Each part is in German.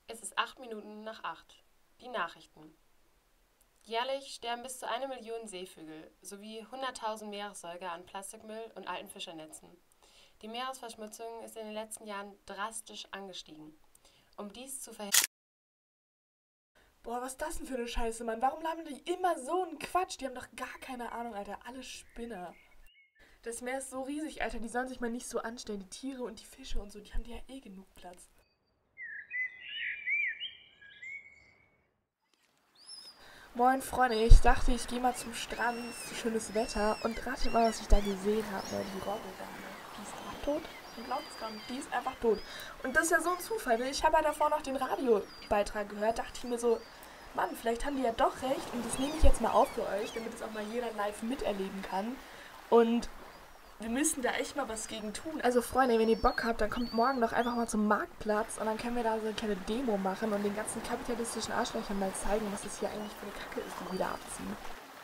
Es ist 8 Minuten nach 8. Die Nachrichten. Jährlich sterben bis zu 1 Million Seevögel sowie 100.000 Meeressäuger an Plastikmüll und alten Fischernetzen. Die Meeresverschmutzung ist in den letzten Jahren drastisch angestiegen. Um dies zu verhindern. Boah, was ist das denn für eine Scheiße, Mann? Warum labern die immer so einen Quatsch? Die haben doch gar keine Ahnung, Alter. Alle Spinner. Das Meer ist so riesig, Alter. Die sollen sich mal nicht so anstellen. Die Tiere und die Fische und so, die haben ja eh genug Platz. Moin, Freunde. Ich dachte, ich gehe mal zum Strand. Schönes Wetter. Und ratet mal, was ich da gesehen habe. Die Robbe da, ne? Die ist einfach tot. Man glaubt es gar nicht. Die ist einfach tot. Und das ist ja so ein Zufall. Ne? Ich habe ja davor noch den Radiobeitrag gehört. Dachte ich mir so, Mann, vielleicht haben die ja doch recht. Und das nehme ich jetzt mal auf für euch, damit es auch mal jeder live miterleben kann. Und wir müssen da echt mal was gegen tun. Also Freunde, wenn ihr Bock habt, dann kommt morgen doch einfach mal zum Marktplatz und dann können wir da so eine kleine Demo machen und den ganzen kapitalistischen Arschlöchern mal zeigen, was das hier eigentlich für eine Kacke ist, die wir da abziehen.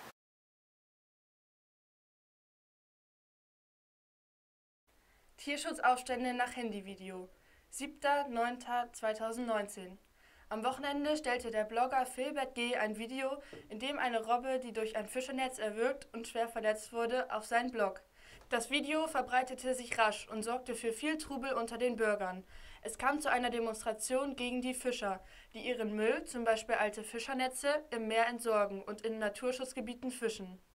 Tierschutzaufstände nach Handyvideo. 7.9.2019. Am Wochenende stellte der Blogger Filbert G. ein Video, in dem eine Robbe, die durch ein Fischernetz erwürgt und schwer verletzt wurde, auf seinen Blog. Das Video verbreitete sich rasch und sorgte für viel Trubel unter den Bürgern. Es kam zu einer Demonstration gegen die Fischer, die ihren Müll, zum Beispiel alte Fischernetze, im Meer entsorgen und in Naturschutzgebieten fischen.